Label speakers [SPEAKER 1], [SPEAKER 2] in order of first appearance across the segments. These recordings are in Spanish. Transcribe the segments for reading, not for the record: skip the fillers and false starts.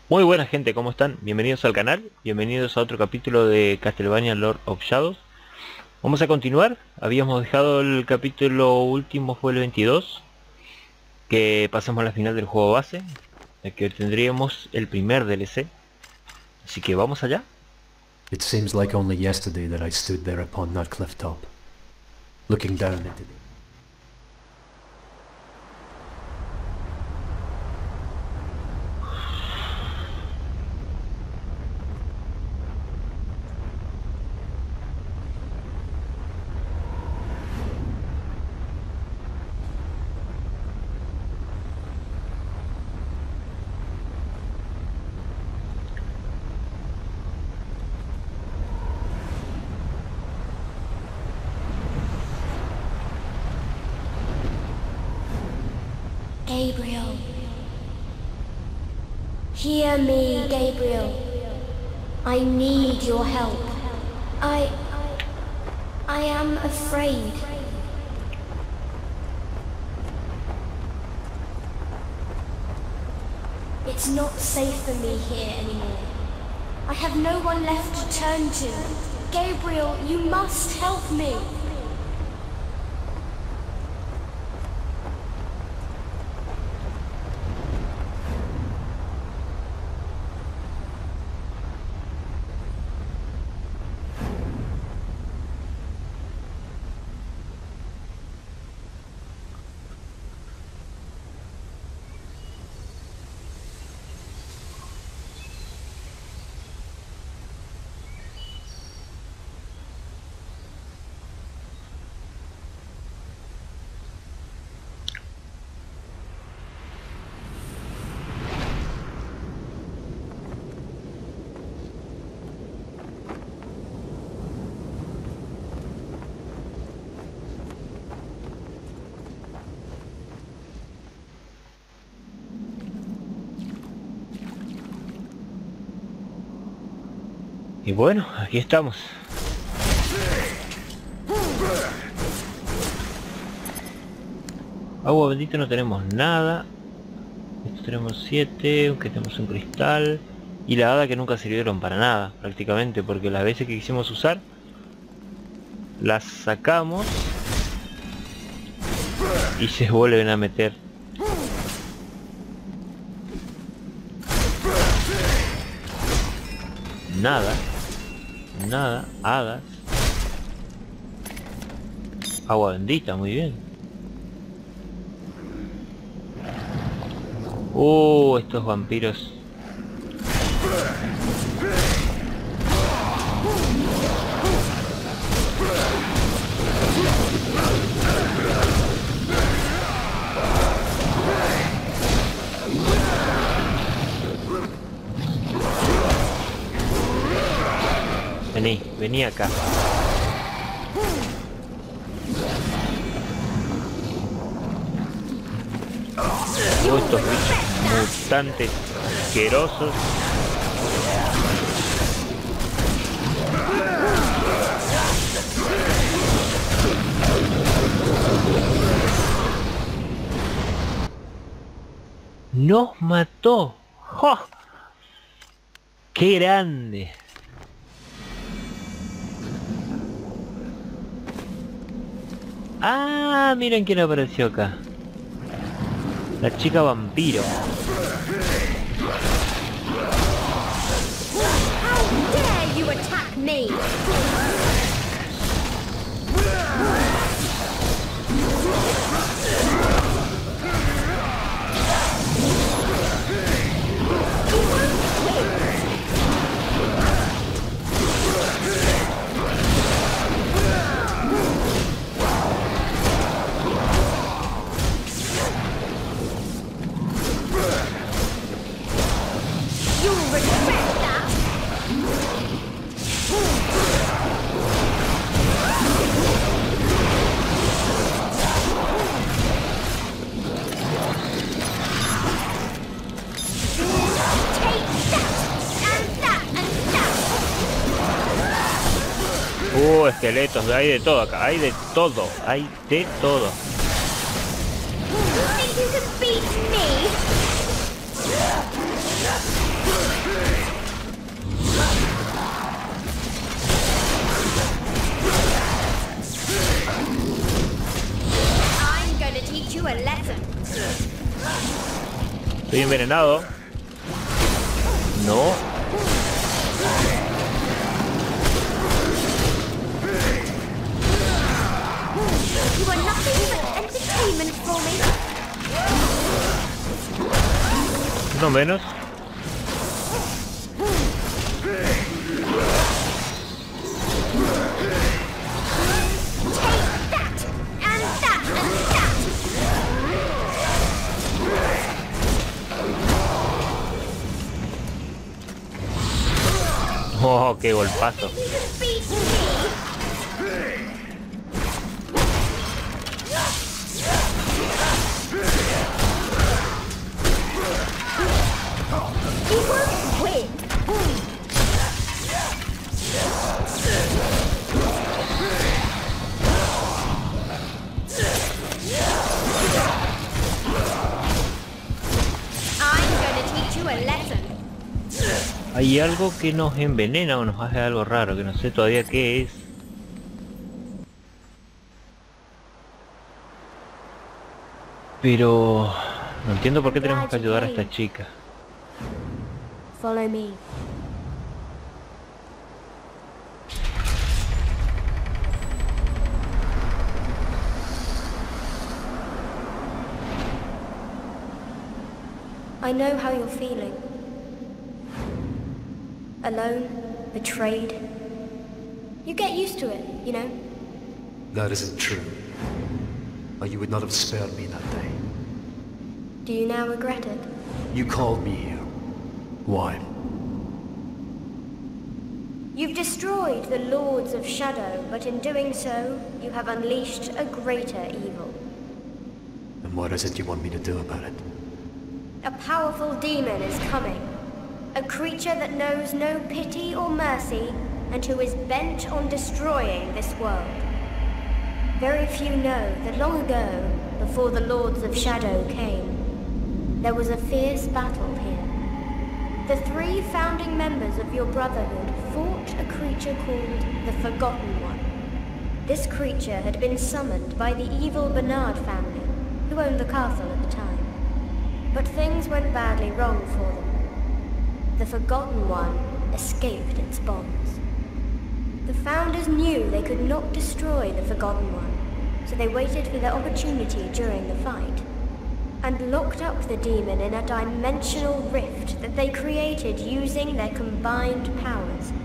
[SPEAKER 1] Muy buena gente, ¿cómo están? Bienvenidos al canal, bienvenidos a otro capítulo de Castlevania Lord of Shadows. Vamos a continuar, habíamos dejado el capítulo último, fue el 22, que pasamos a la final del juego base, el que tendríamos el primer DLC, así que vamos allá.
[SPEAKER 2] It seems like only yesterday that I stood there upon that cliff top, looking down into the...
[SPEAKER 3] Gabriel. Hear me, Gabriel. I need your help. I am afraid. It's not safe for me here anymore. I have no one left to turn to. Gabriel, you must help me.
[SPEAKER 1] Y bueno, aquí estamos. Agua bendita no tenemos nada. Esto tenemos 7, aunque tenemos un cristal. Y la hada que nunca sirvieron para nada, prácticamente, porque las veces que quisimos usar, las sacamos y se vuelven a meter. Nada, hadas. Agua bendita, muy bien. Estos vampiros. Vení acá. Estos bichos mutantes asquerosos. Nos mató. ¡Oh! ¡Qué grande! Ah, miren quién apareció acá. La chica vampiro.
[SPEAKER 3] How dare you attack me?
[SPEAKER 1] Esqueletos, hay de todo acá, hay de todo, hay de todo.
[SPEAKER 3] You think you can beat me?
[SPEAKER 1] Estoy envenenado. No.
[SPEAKER 3] You are nothing but entertainment for me.
[SPEAKER 1] No menos. Oh, qué golpazo. Hay algo que nos envenena o nos hace algo raro, que no sé todavía qué es. Pero no entiendo por qué tenemos que ayudar a esta chica.
[SPEAKER 3] Follow me. I know how you're feeling. Alone, betrayed. You get used to it, you know?
[SPEAKER 2] That isn't true. Or you would not have spared me that day.
[SPEAKER 3] Do you now regret it?
[SPEAKER 2] You called me here. Why?
[SPEAKER 3] You've destroyed the Lords of Shadow, but in doing so, you have unleashed a greater evil.
[SPEAKER 2] And what is it you want me to do about it?
[SPEAKER 3] A powerful demon is coming. A creature that knows no pity or mercy, and who is bent on destroying this world. Very few know that long ago, before the Lords of Shadow came, there was a fierce battle here. The 3 founding members of your Brotherhood fought a creature called the Forgotten One. This creature had been summoned by the evil Bernard family, who owned the castle at the time. But things went badly wrong for them. The Forgotten One escaped its bonds. The Founders knew they could not destroy the Forgotten One, so they waited for their opportunity during the fight, and locked up the demon in a dimensional rift that they created using their combined powers.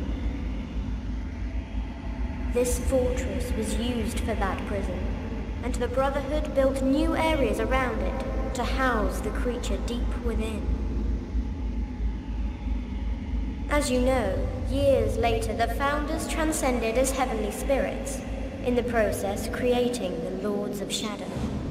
[SPEAKER 3] This fortress was used for that prison, and the Brotherhood built new areas around it to house the creature deep within. As you know, years later the Founders transcended as heavenly spirits, in the process creating the Lords of Shadow.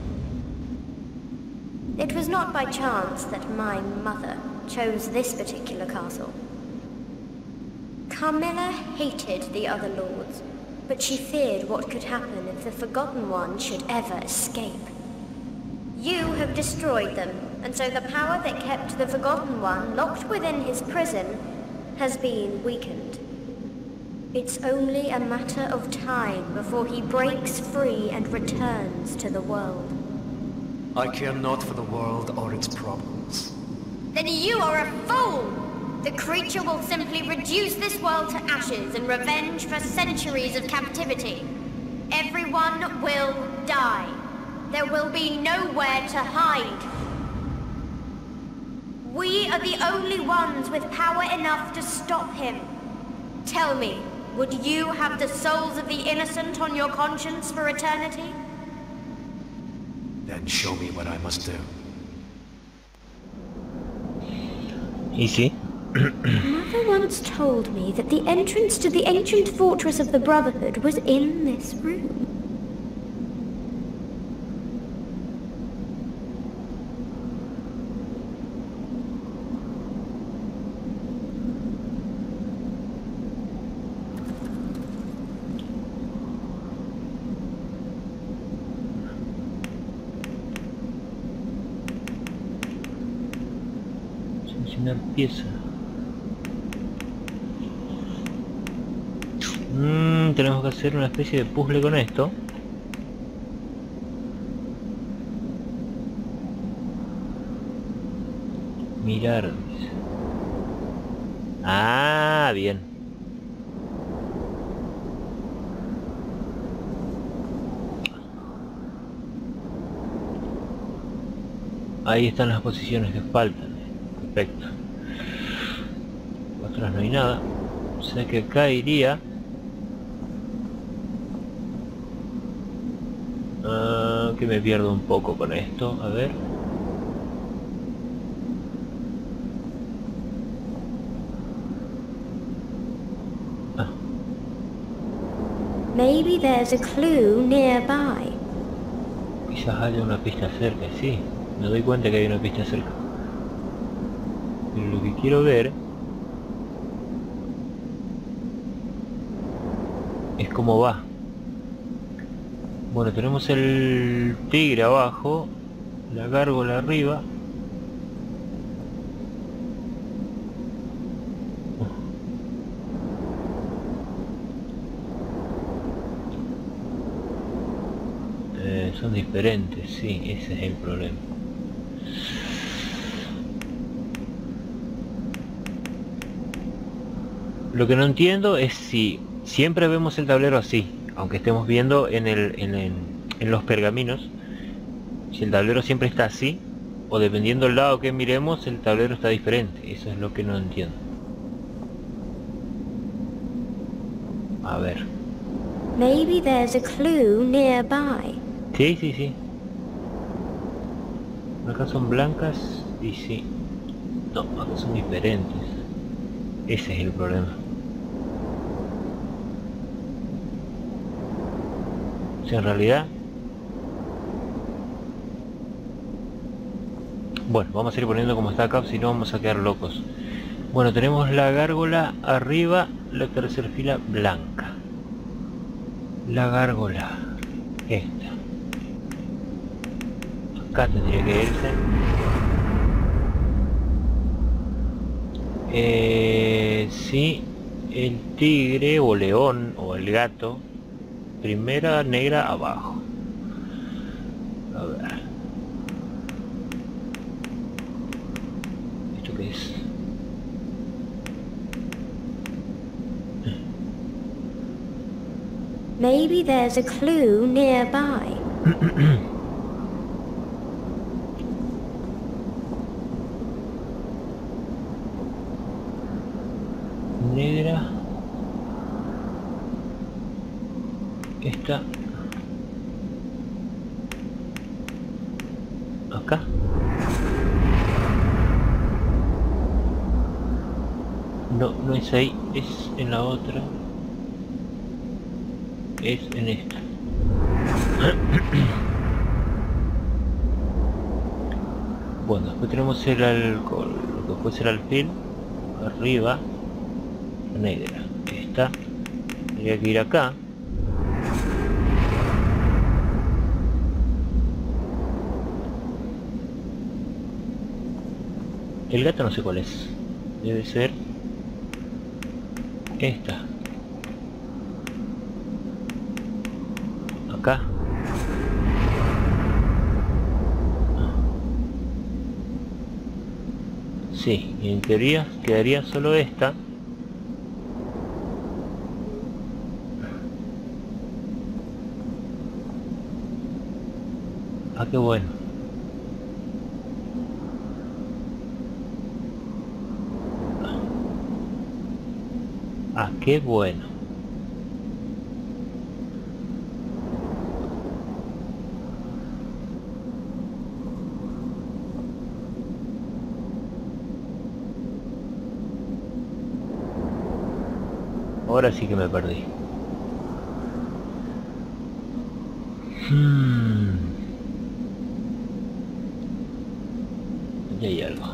[SPEAKER 3] It was not by chance that my mother chose this particular castle. Carmilla hated the other Lords, but she feared what could happen if the Forgotten One should ever escape. You have destroyed them, and so the power that kept the Forgotten One locked within his prison has been weakened. It's only a matter of time before he breaks free and returns to the world.
[SPEAKER 2] I care not for the world or its problems.
[SPEAKER 3] Then you are a fool! The creature will simply reduce this world to ashes in revenge for centuries of captivity. Everyone will die. There will be nowhere to hide. We are the only ones with power enough to stop him. Tell me, would you have the souls of the innocent on your conscience for eternity?
[SPEAKER 2] Then show me what I must do.
[SPEAKER 1] Easy.
[SPEAKER 3] Mother once told me that the entrance to the ancient fortress of the Brotherhood was in this room.
[SPEAKER 1] Pieza. Tenemos que hacer una especie de puzzle con esto. Mirar. Dice. Ah, bien. Ahí están las posiciones que faltan. Perfecto. Atrás no hay nada. O sea que acá iría. Que me pierdo un poco con esto. A ver.
[SPEAKER 3] Maybe there's a clue nearby.
[SPEAKER 1] Quizás haya una pista cerca, sí. Me doy cuenta que hay una pista cerca. Pero lo que quiero ver es cómo va. Bueno, tenemos el tigre abajo, la gárgola arriba. Son diferentes, sí, ese es el problema. Lo que no entiendo es si siempre vemos el tablero así, aunque estemos viendo en los pergaminos, si el tablero siempre está así, o dependiendo del lado que miremos, el tablero está diferente. Eso es lo que no entiendo. A ver.
[SPEAKER 3] Maybe there's a clue nearby.
[SPEAKER 1] Sí, sí, sí. Acá son blancas y sí. No, acá son diferentes. Ese es el problema. O sea, en realidad... Bueno, vamos a ir poniendo como está acá, si no vamos a quedar locos. Bueno, tenemos la gárgola arriba, la tercera fila blanca. La gárgola. Esta. Acá tendría que irse. Sí, el tigre o león o el gato. Primera negra abajo. A ver. ¿Esto qué es?
[SPEAKER 3] Maybe there's a clue nearby.
[SPEAKER 1] Negra. Esta. Acá. No, no es ahí, es en la otra. Es en esta. Bueno, después tenemos el alcohol, lo que puede ser alfil, arriba, negra. Esta tendría que ir acá. El gato no sé cuál es. Debe ser esta. Acá. Sí, y en teoría quedaría solo esta. Ah, qué bueno. Ah, qué bueno. Ahora sí que me perdí. Ya hay algo.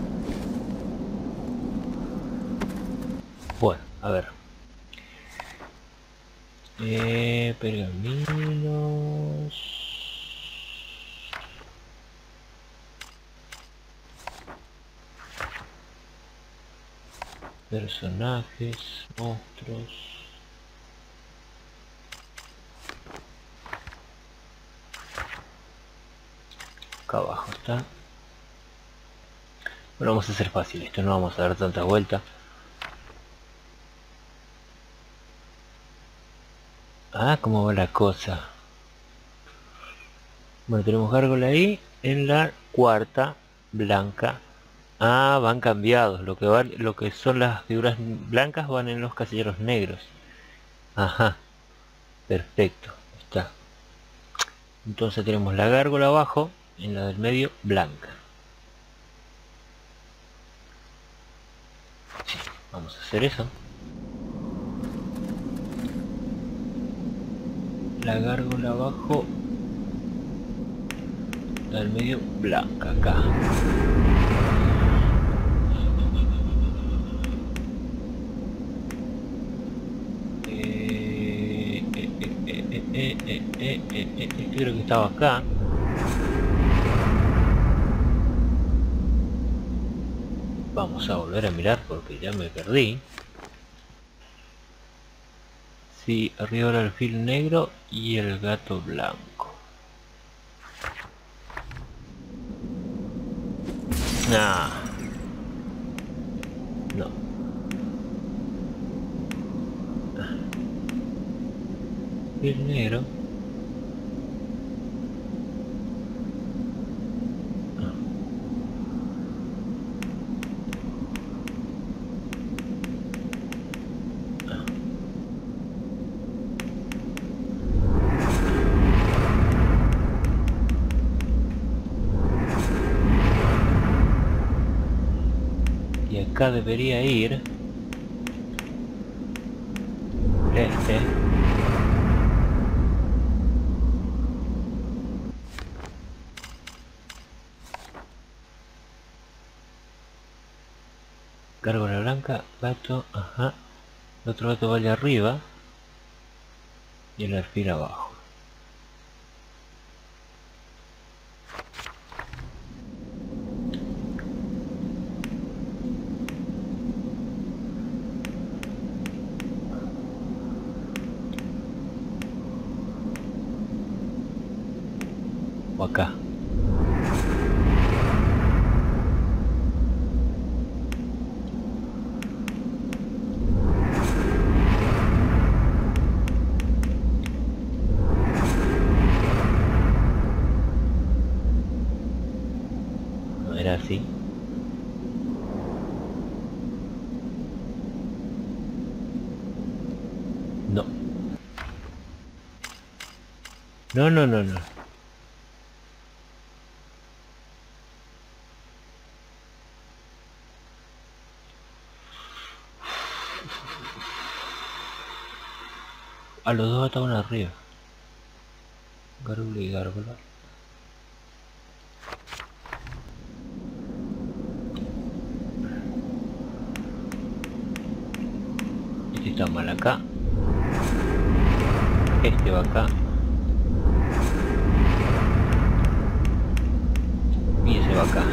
[SPEAKER 1] Bueno, a ver. Pergaminos. Personajes, monstruos. Acá abajo está. Bueno, vamos a hacer fácil esto, no vamos a dar tantas vueltas. Ah, cómo va la cosa. Bueno, tenemos gárgola ahí en la cuarta blanca. Ah, van cambiados. Lo que son las figuras blancas van en los casilleros negros. Ajá, perfecto. Está. Entonces tenemos la gárgola abajo, en la del medio blanca. Sí, vamos a hacer eso. La gárgola abajo, la del medio blanca acá. Creo que estaba acá. Vamos a volver a mirar porque ya me perdí. Sí, arriba el alfil negro y el gato blanco. Nah. No. Alfil negro. Acá debería ir este. Gárgola blanca, gato, ajá. El otro gato vaya arriba y el alfil abajo. O acá. No era así. No. No, no, no, no. A los dos estaban arriba. Gárgola y gárgola. Este está mal acá. Este va acá. Y ese va acá.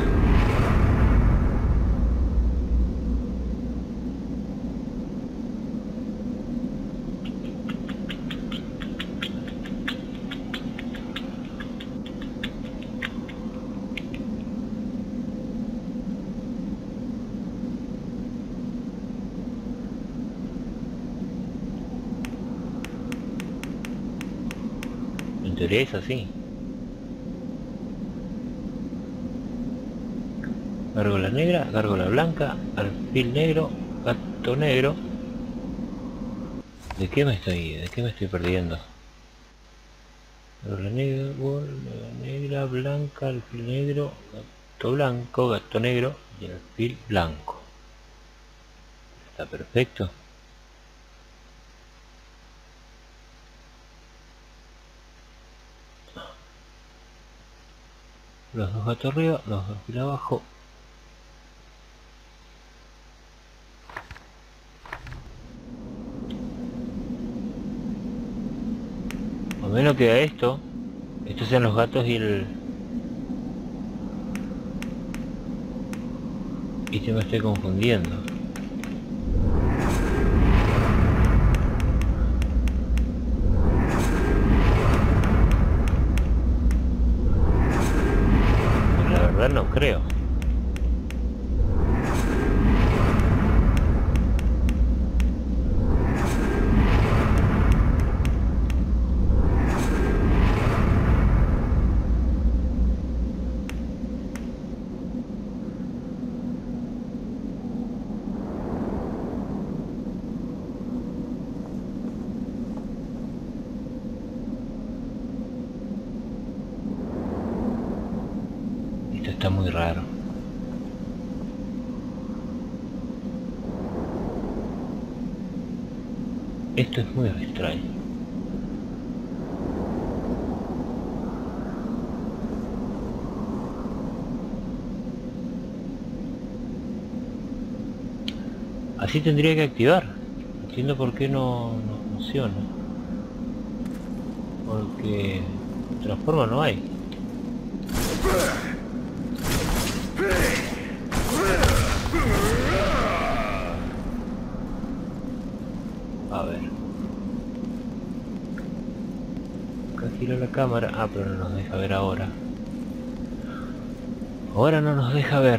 [SPEAKER 1] En teoría es así. Gárgola negra, gárgola blanca, alfil negro, gato negro. ¿De qué me estoy perdiendo? Gárgola negra, blanca, alfil negro, gato blanco, gato negro y alfil blanco. Está perfecto. Los dos gatos arriba, los dos alfil abajo. menos queda esto. Estos sean los gatos y el... Y yo me estoy confundiendo. La verdad no creo. Está muy raro. Esto es muy extraño. Así tendría que activar. No entiendo por qué no funciona. Porque otra forma no hay. A ver. Acá giro la cámara. Ah, pero no nos deja ver ahora. Ahora no nos deja ver.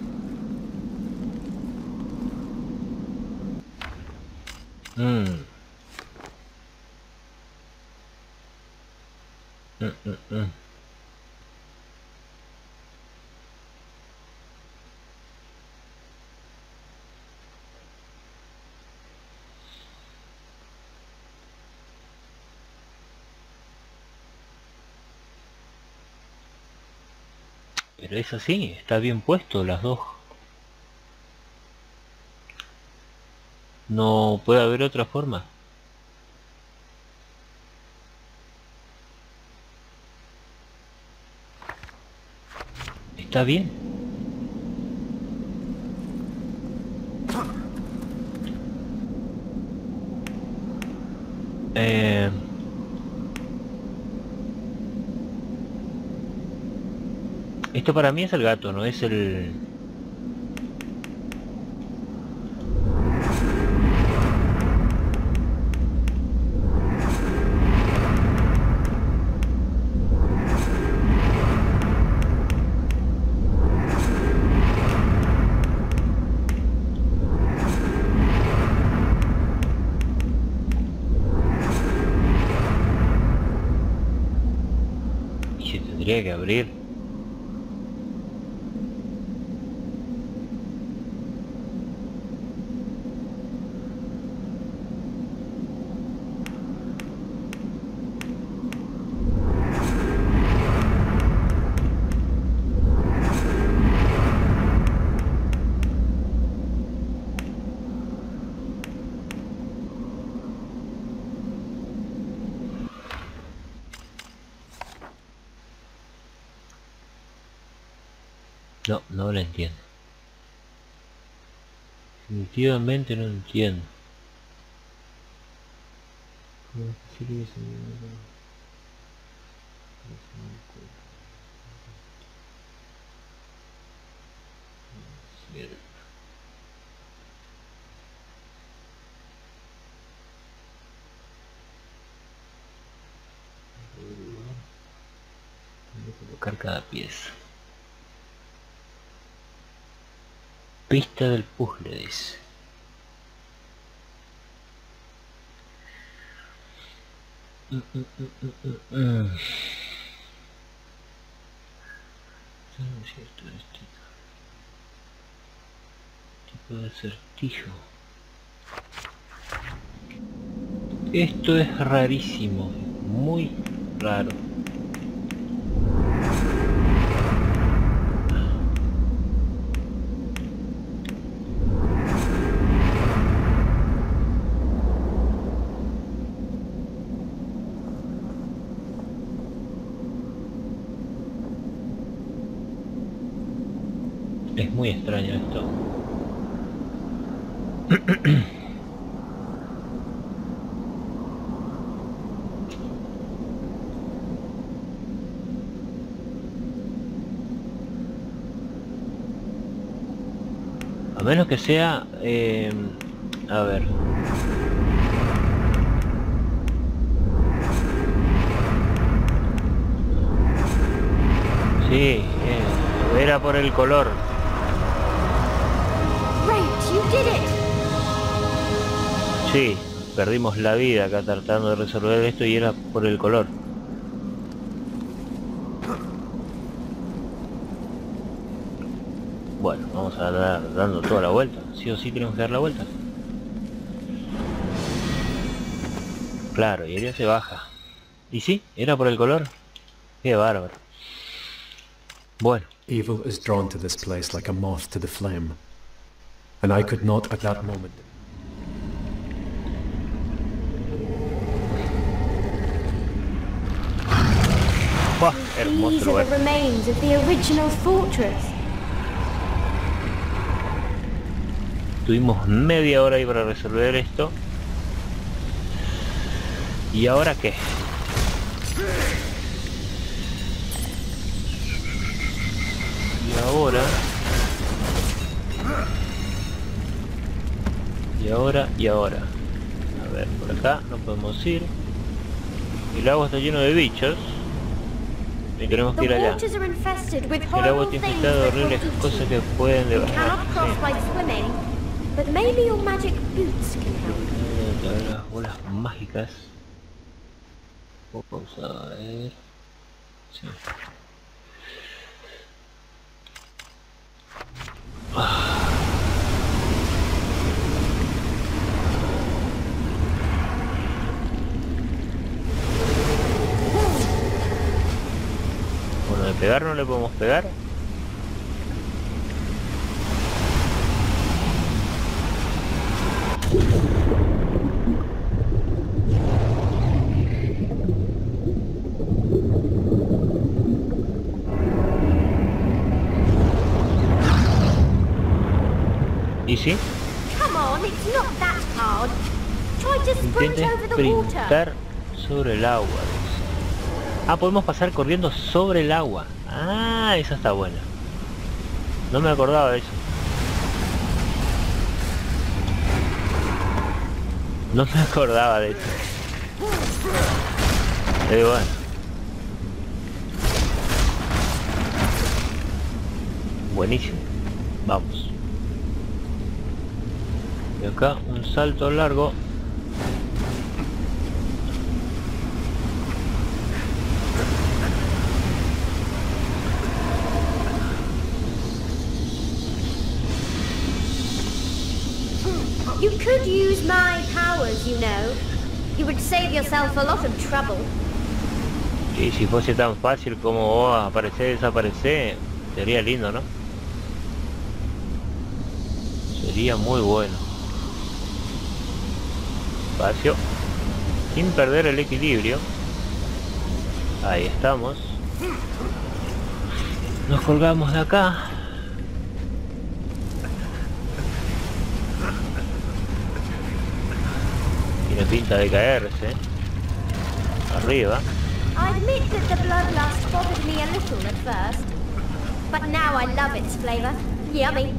[SPEAKER 1] Pero es así, está bien puesto las dos. No puede haber otra forma. Está bien. Esto para mí es el gato, no es el... Y se tendría que abrir. No, no lo entiendo. Definitivamente no entiendo. Colocar cada pieza. Pista del puzzle, dice. Cierto, este tipo de acertijo. Esto es rarísimo, muy raro. Es muy extraño esto. A menos que sea... a ver. Sí, era por el color.
[SPEAKER 3] Great, you did it!
[SPEAKER 1] Sí, perdimos la vida acá tratando de resolver esto y era por el color. Bueno, vamos a dar dando toda la vuelta. Sí o sí tenemos que dar la vuelta. Claro, y ella se baja. ¿Y sí? ¿Era por el color? Qué bárbaro. Bueno.
[SPEAKER 2] Evil is drawn to this place like a moth to the flame. And I could not at that moment...
[SPEAKER 1] ¡Buah! Hermoso
[SPEAKER 3] These are
[SPEAKER 1] lugar.
[SPEAKER 3] the remains of the original fortress.
[SPEAKER 1] Tuvimos media hora ahí para resolver esto. ¿Y ahora qué? Y ahora. A ver, por acá no podemos ir. El agua está lleno de bichos. Y tenemos que ir
[SPEAKER 3] The
[SPEAKER 1] allá.
[SPEAKER 3] waters are infested with
[SPEAKER 1] El agua
[SPEAKER 3] horrible
[SPEAKER 1] está
[SPEAKER 3] things
[SPEAKER 1] infestada de
[SPEAKER 3] that will
[SPEAKER 1] horribles
[SPEAKER 3] eat
[SPEAKER 1] cosas
[SPEAKER 3] you.
[SPEAKER 1] que pueden
[SPEAKER 3] You
[SPEAKER 1] devorar.
[SPEAKER 3] cannot cross by swimming, but maybe your magic boots can help.
[SPEAKER 1] Las bolas mágicas. Puedo pausar, a ver. Sí. Bueno, de pegar no le podemos pegar. ¿Y sí?
[SPEAKER 3] Come on, it's not that hard. Try to sprint
[SPEAKER 1] Intenta
[SPEAKER 3] over the water.
[SPEAKER 1] sprintar sobre el agua. Dice. Ah, podemos pasar corriendo sobre el agua. Ah, esa está buena. No me acordaba de eso. No me acordaba de eso. Bueno. Buenísimo. Vamos. Y acá un salto largo.
[SPEAKER 3] You could use my powers, you know. You would save yourself a lot of trouble.
[SPEAKER 1] Y si fuese tan fácil como aparecer y desaparecer, sería lindo, ¿no? Sería muy bueno. Espacio. Sin perder el equilibrio. Ahí estamos. Nos colgamos de acá. Tiene pinta de caerse. Arriba.
[SPEAKER 3] I admit that the bloodlust bothered me a little at first, but now I love its flavor. Yummy.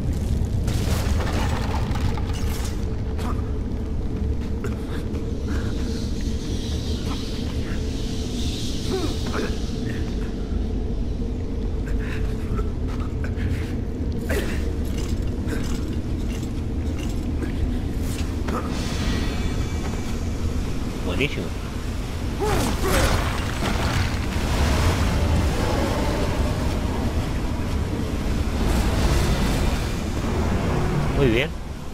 [SPEAKER 1] Buenísimo. Muy bien.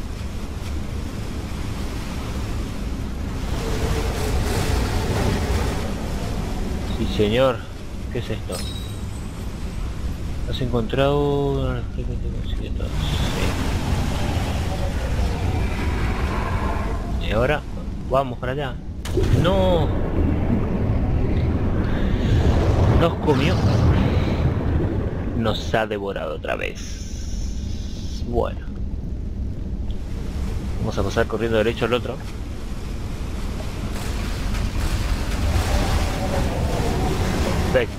[SPEAKER 1] Sí, señor. ¿Qué es esto? Has encontrado... Sí. Y ahora vamos para allá. No. Nos comió. Nos ha devorado otra vez. Bueno. Vamos a pasar corriendo derecho al otro. Perfecto.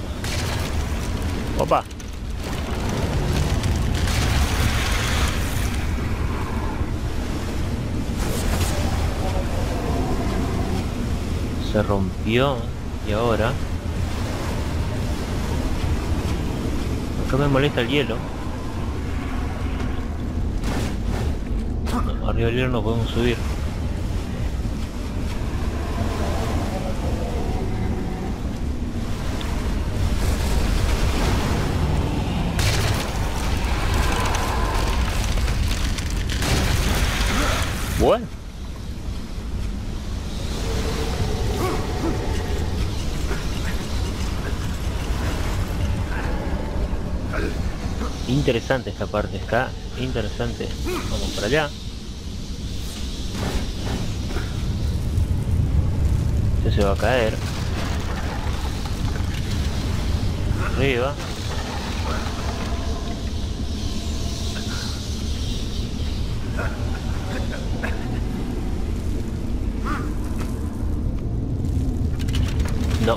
[SPEAKER 1] Se rompió. Y ahora... acá me molesta el hielo. No, arriba del hielo no podemos subir. Bueno. Interesante esta parte, está interesante. Vamos para allá. Este se va a caer. Arriba. No.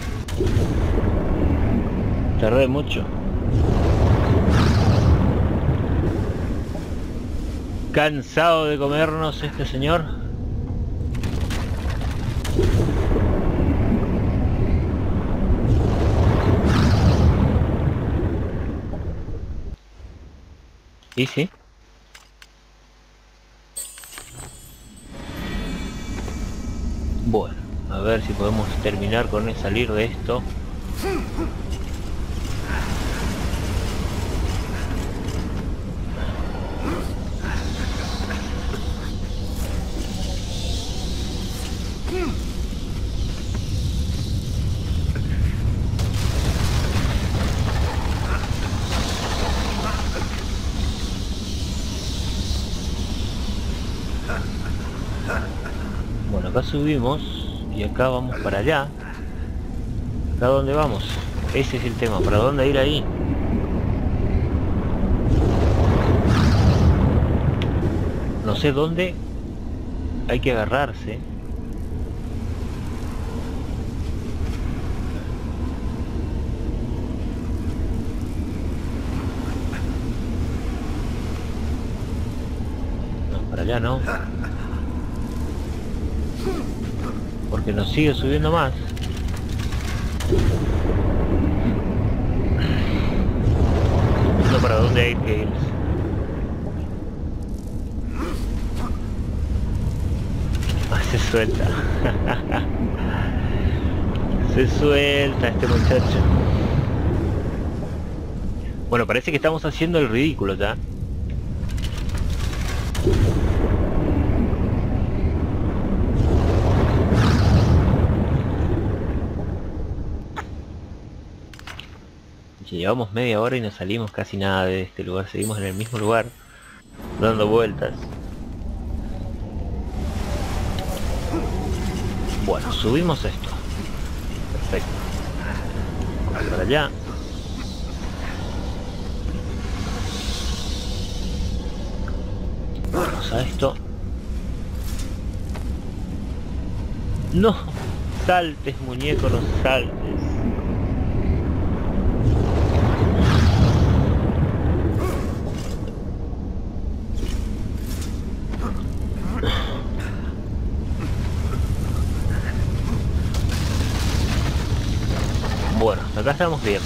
[SPEAKER 1] Tardé mucho. Cansado de comernos este señor. ¿Y sí? Bueno, a ver si podemos terminar con salir de esto. Bueno, acá subimos y acá vamos para allá. ¿Acá dónde vamos? Ese es el tema, ¿para dónde ir ahí? No sé dónde hay que agarrarse. No, para allá no. Porque nos sigue subiendo más. No, para dónde hay que ir. Ah, se suelta. Se suelta este muchacho. Bueno, parece que estamos haciendo el ridículo ya. Llevamos media hora y no salimos casi nada de este lugar. Seguimos en el mismo lugar, dando vueltas. Bueno, subimos esto. Perfecto. Vamos para allá. Vamos a esto. No saltes, muñeco, no saltes. Bueno, acá estamos bien.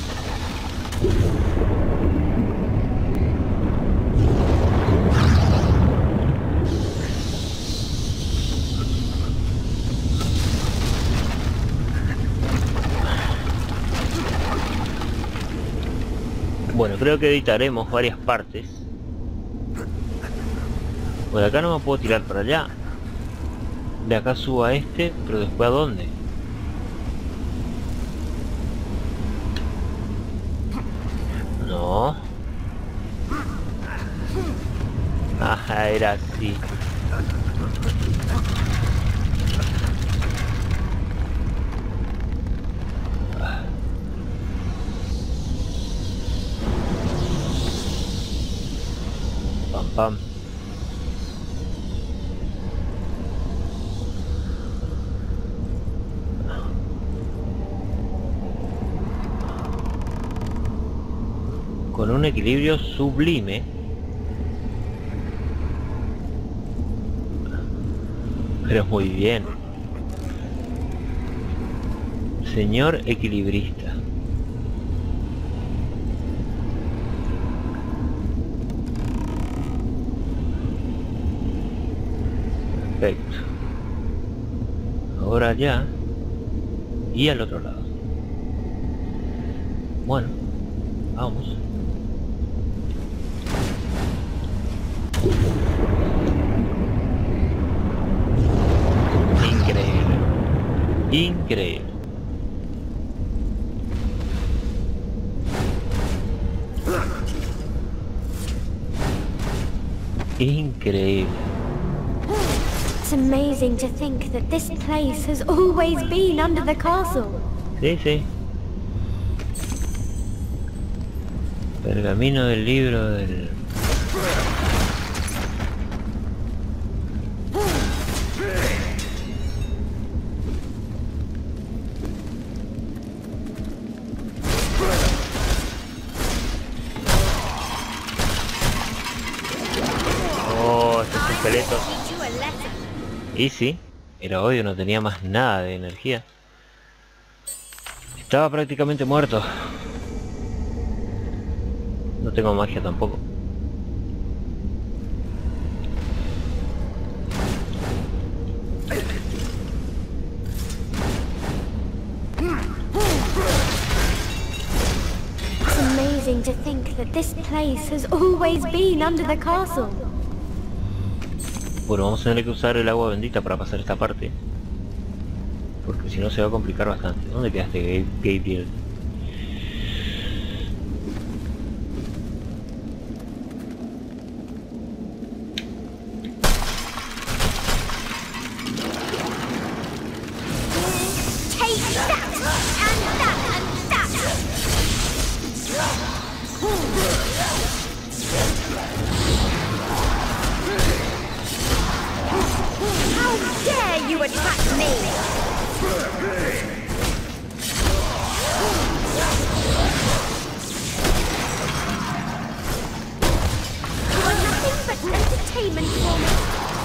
[SPEAKER 1] Bueno, creo que editaremos varias partes. Por acá no me puedo tirar para allá. De acá subo a este, pero después ¿a dónde? No. Ajá, era así. Pam pam. Con un equilibrio sublime. Pero muy bien. Señor equilibrista. Perfecto. Ahora ya. Y al otro lado. Bueno, vamos. Increíble. Increíble. Increíble.
[SPEAKER 3] It's amazing to think that this place has always been under the castle.
[SPEAKER 1] Sí, sí. Pergamino del libro del... Oh, estos esqueletos. Y sí, era obvio, no tenía más nada de energía. Estaba prácticamente muerto. No tengo magia tampoco.
[SPEAKER 3] It's amazing to think that this place has always been under the castle.
[SPEAKER 1] Bueno, vamos a tener que usar el agua bendita para pasar esta parte. Porque si no se va a complicar bastante. ¿Dónde quedaste, Gabriel?
[SPEAKER 3] You attack me! You are nothing but entertainment for me.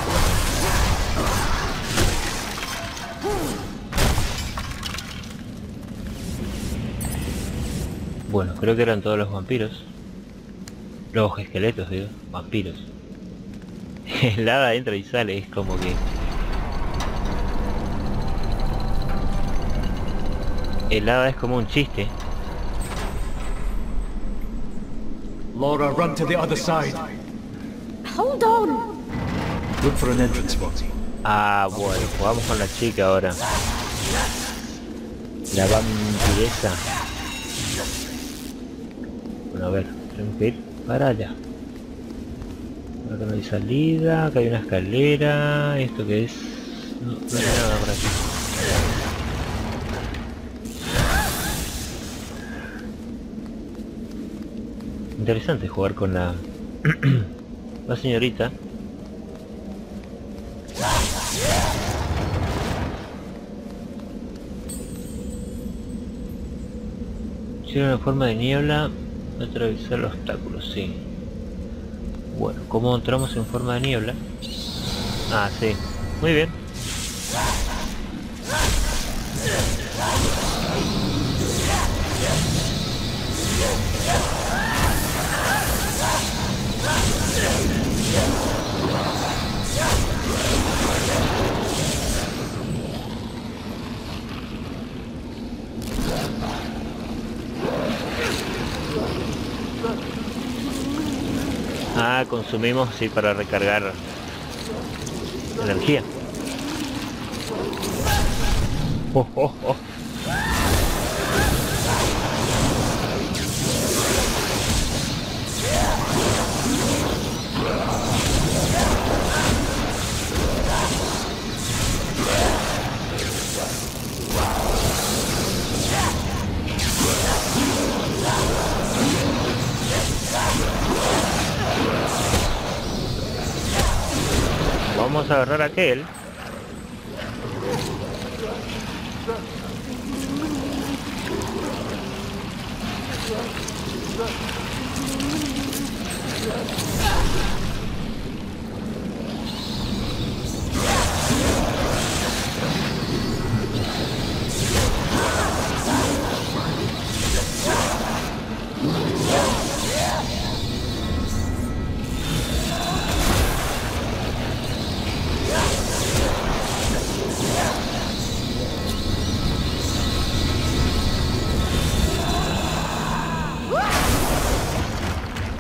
[SPEAKER 1] Bueno, creo que eran todos los vampiros. Los esqueletos, digo. Vampiros. El hada entra y sale, es como que... El hada es como un chiste.
[SPEAKER 2] Laura, run to the other side.
[SPEAKER 3] Hold on!
[SPEAKER 2] Look for an entrance spot.
[SPEAKER 1] Ah, bueno, jugamos con la chica ahora. La vampiresa. Bueno, a ver, tenemos que ir para allá. Acá no hay salida, acá hay una escalera. ¿Esto qué es? No, no hay nada por aquí. Interesante jugar con la... la señorita. Tiene una forma de niebla, atravesar los obstáculos, sí. Bueno, ¿cómo entramos en forma de niebla? Ah, sí. Muy bien. Ah, consumimos, sí, para recargar energía. Oh, oh, oh. Vamos a agarrar a aquel.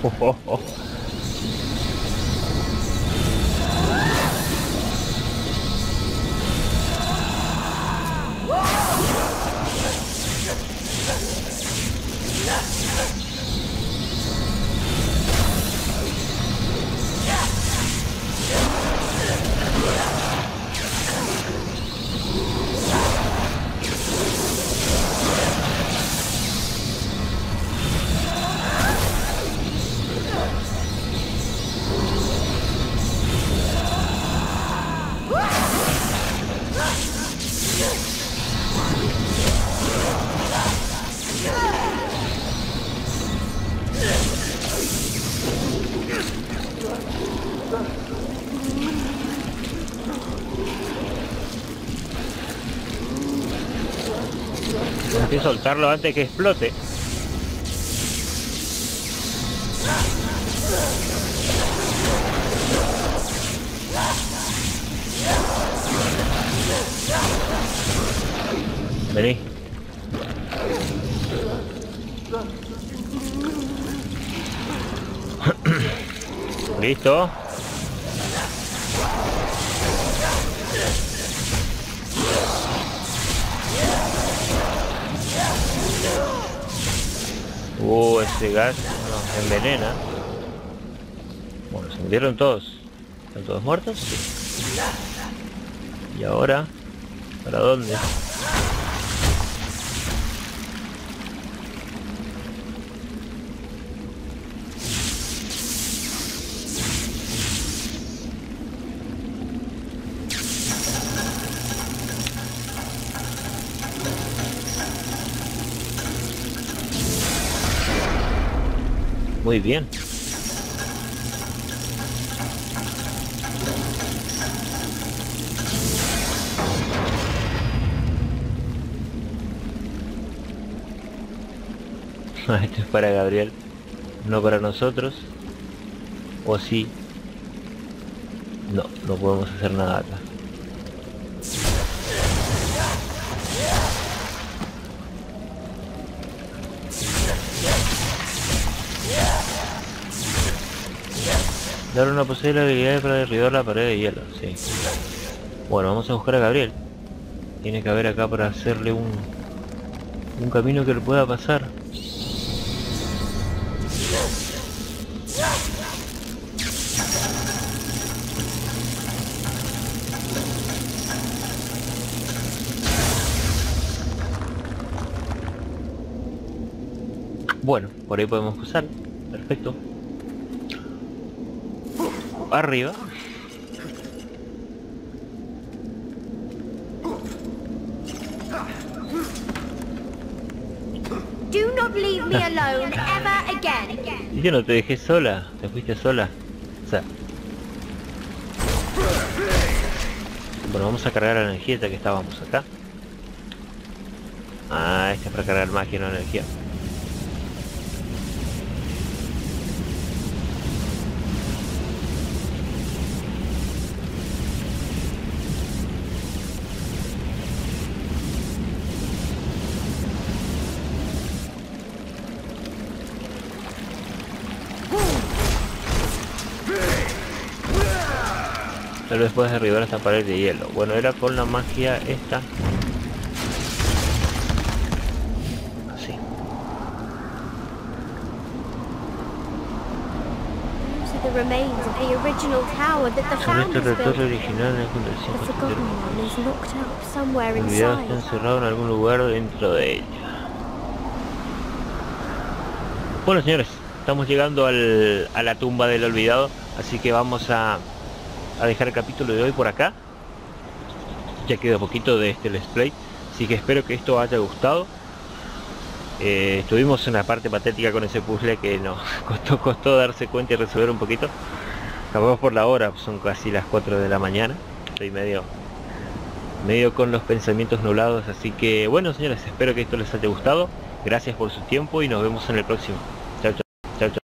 [SPEAKER 1] Hay que soltarlo antes que explote. Vení. Listo. Ese gas nos envenena. Bueno, se murieron todos. ¿Están todos muertos? Sí. ¿Y ahora? ¿Para dónde? Muy bien. Esto es para Gabriel, no para nosotros. O sí. No, no podemos hacer nada acá. Dar una posible habilidad para derribar la pared de hielo, sí. Bueno, vamos a buscar a Gabriel. Tiene que haber acá para hacerle un camino que le pueda pasar. Bueno, por ahí podemos pasar. Perfecto. Arriba.
[SPEAKER 3] Do not leave me alone ever again.
[SPEAKER 1] Y yo no te dejé sola, te fuiste sola. O sea. Bueno, vamos a cargar la energía ya que estábamos acá. Ah, este es para cargar magia, no energía. Tal vez puedes derribar esta pared de hielo. Bueno, era con la magia esta. Así.
[SPEAKER 3] The remains of the original tower that the
[SPEAKER 1] Son estos
[SPEAKER 3] founders built.
[SPEAKER 1] retornos originales de la
[SPEAKER 3] The
[SPEAKER 1] fundación
[SPEAKER 3] forgotten one is locked up somewhere
[SPEAKER 1] olvidado, está
[SPEAKER 3] inside.
[SPEAKER 1] encerrado en algún lugar dentro de ella. Bueno, señores, estamos llegando a la tumba del olvidado, así que vamos a dejar el capítulo de hoy por acá. Ya queda poquito de este let's play, así que espero que esto haya gustado. Estuvimos en la parte patética con ese puzzle que nos costó darse cuenta y resolver un poquito. Acabamos por la hora, son casi las 4 de la mañana. Estoy medio con los pensamientos nublados, así que bueno, señores, espero que esto les haya gustado. Gracias por su tiempo y nos vemos en el próximo. Chao, chao. Chao, chao.